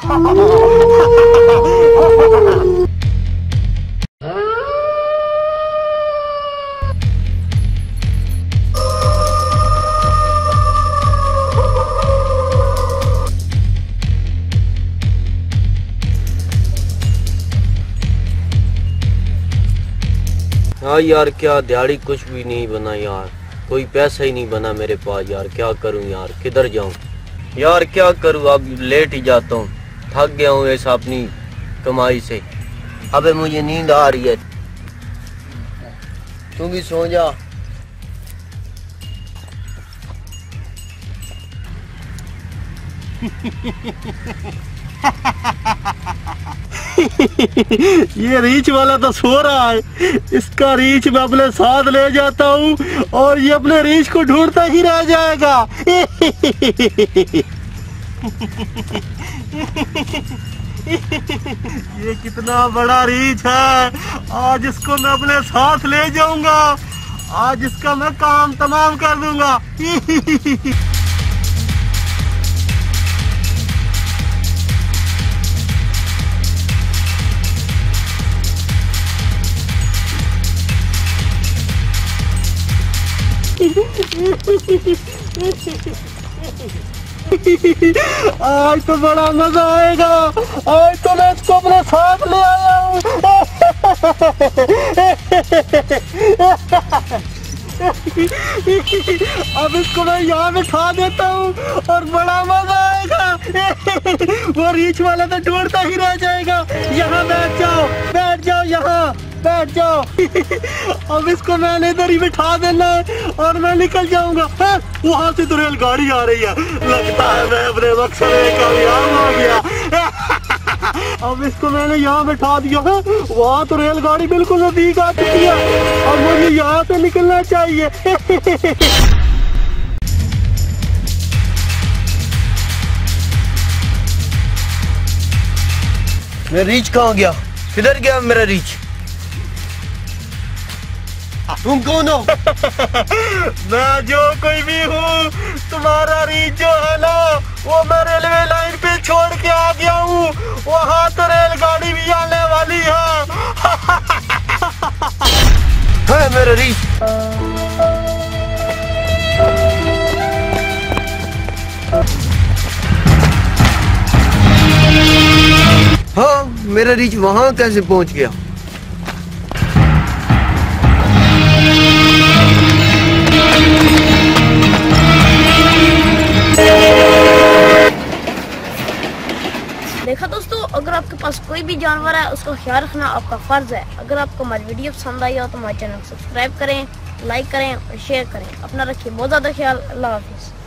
हाँ यार, क्या दिहाड़ी कुछ भी नहीं बना यार, कोई पैसा ही नहीं बना मेरे पास यार। क्या करूं यार, किधर जाऊं यार, क्या करूं, अब लेट ही जाता हूं, थक गया हूं ऐसा अपनी कमाई से। अबे मुझे नींद आ रही है, तू भी सो जा। ये रीच वाला तो सो रहा है, इसका रीच मैं अपने साथ ले जाता हूँ और ये अपने रीच को ढूंढता ही रह जाएगा। ये कितना बड़ा रीच है, आज इसको मैं अपने साथ ले जाऊंगा, आज इसका मैं काम तमाम कर दूंगा। आज तो बड़ा मजा आएगा, आज तो मैं इसको अपने साथ ले आया हूँ। अब इसको मैं यहाँ बिठा देता हूँ और बड़ा मजा आएगा। वो रीच वाला तो ढूंढता ही रह जाएगा। यहाँ बैठ जाओ, यहाँ बैठ जाओ। अब इसको मैंने इधर ही बिठा देना है और मैं निकल जाऊंगा। वहां से तो रेलगाड़ी आ रही है, लगता है मैं अपने मकसद में कामयाब हो गया। अब इसको मैंने यहाँ बिठा दिया है, वहाँ तो रेलगाड़ी बिल्कुल नजदीक आ चुकी है, अब मुझे यहाँ से निकलना चाहिए। मेरा रीच कहाँ गया, किधर गया मेरा रीच? तुम कौन हो? मैं जो कोई भी हूँ, तुम्हारा रीच जो है ना, वो मैं रेलवे लाइन पे छोड़ के आ गया हूँ, वहाँ तो रेलगाड़ी भी आने वाली है मेरा रीच। हाँ, मेरा रीच वहाँ कैसे पहुँच गया? देखा दोस्तों, अगर आपके पास कोई भी जानवर है उसका ख्याल रखना आपका फर्ज है। अगर आपको हमारी वीडियो पसंद आई हो तो हमारे चैनल को सब्सक्राइब करें, लाइक करें और शेयर करें। अपना रखिए बहुत ज़्यादा ख्याल। अल्लाह हाफिज़।